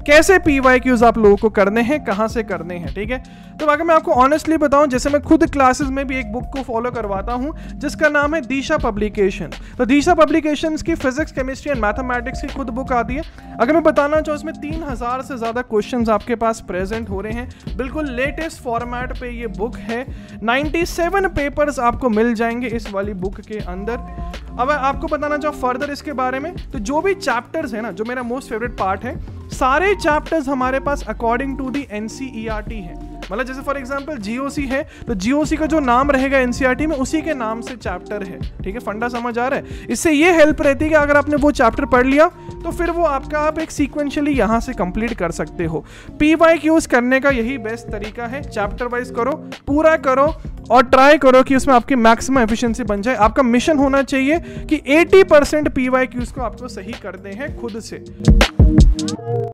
कैसे PYQs आप लोगों को करने हैं, कहां से करने हैं, ठीक है। तो अगर मैं आपको ऑनेस्टली बताऊं, जैसे मैं खुद क्लासेस में भी एक बुक को फॉलो करवाता हूं जिसका नाम है दिशा पब्लिकेशन। तो दिशा पब्लिकेशंस की फिजिक्स, केमिस्ट्री एंड मैथमेटिक्स की खुद बुक आती है। अगर मैं बताना चाहूँ, इसमें 3000 से ज़्यादा क्वेश्चंस आपके पास प्रेजेंट हो रहे हैं। बिल्कुल लेटेस्ट फॉर्मेट पे ये बुक है। 97 पेपर्स आपको मिल जाएंगे इस वाली बुक के अंदर। अब आपको बताना चाहूँ फर्दर इसके बारे में, तो जो भी चैप्टर्स है ना, जो मेरा मोस्ट फेवरेट पार्ट है, सारे चैप्टर्स हमारे पास अकॉर्डिंग टू दी NCERT है। मतलब जैसे फॉर एग्जांपल GOC है, तो GOC का जो नाम रहेगा NCERT में उसी के नाम से चैप्टर है, ठीक है। फंडा समझ आ रहा है। इससे ये हेल्प रहती है कि अगर आपने वो चैप्टर पढ़ लिया तो फिर वो आपका आप एक सीक्वेंशियली यहाँ से कंप्लीट कर सकते हो। PYQs करने का यही बेस्ट तरीका है, चैप्टर वाइज करो, पूरा करो और ट्राई करो कि उसमें आपकी मैक्सिमम एफिशिएंसी बन जाए। आपका मिशन होना चाहिए कि 80% PYQs को आपको सही करने हैं खुद से।